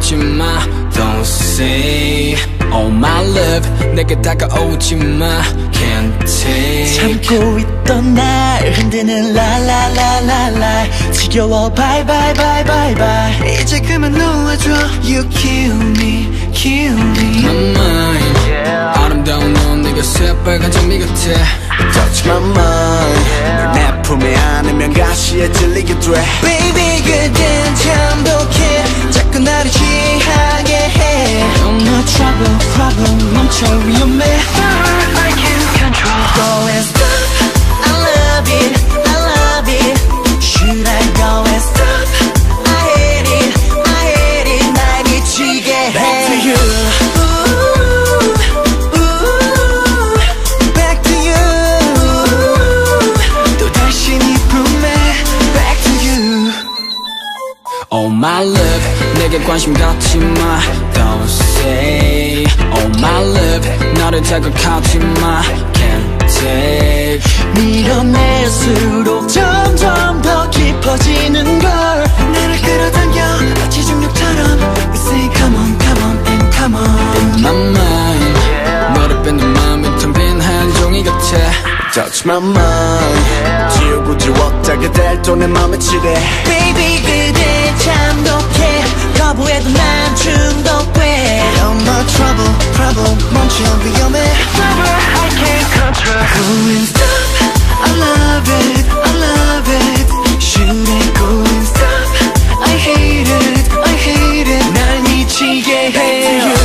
묻지 마. Don't say oh my love 내게 다가오지 마. Can't take 참고 있던 날 흔드는 라라라라라 지겨워 bye bye bye bye bye 이제 그만 놓아줘. You kill me kill me. My mind 아름다운 넌 내가 새빨간 장미 같아. Touch my mind 내 품에 안으면 가시에 찔리게 돼. Baby 그댄 참 독해 자꾸 나를 취하게 해. You're my trouble problem 멈춰 위험해. I can't control. Go and stop I love it I love it. Should I go and stop I hate it I hate it 날 미치게 해. Back to you Oh my love 내게 관심 갖지 마. Don't say oh my love 나를 자극하지 마. Can't take 밀어낼수록 점점 더 깊어지는 걸. 나를 끌어당겨 마치 중력처럼 We say come on come on and come on. In my mind 너를 뺏는 마음이 텅빈 한 종이 같아. Touch my mind 지우고 지웠다 그댈 또 내 맘에 칠해. Baby 그대 참 독해 거부해도 난 중독돼. You're my trouble problem 멈춰 위험해. I can't control. Go and stop I love it I love it. Should I go and stop I hate it I hate it 날 미치게 해.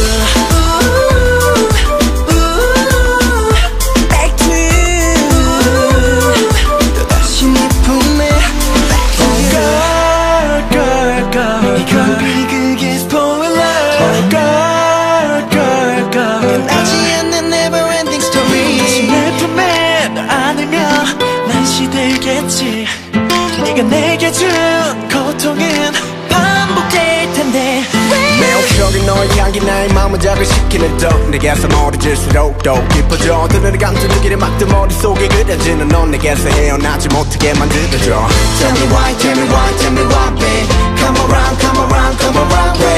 네가 내게 준 고통은 반복될 텐데. 매혹적인 너의 향기 나의 마음을 자극시키는 덕 내게서 멀어질수록 더 깊어져. 드는 감정 길에 막듯 머릿속에 그려지는 넌 내게서 헤어나지 못하게 만들어줘. Tell me why tell me why tell me why babe. Come around come around come around.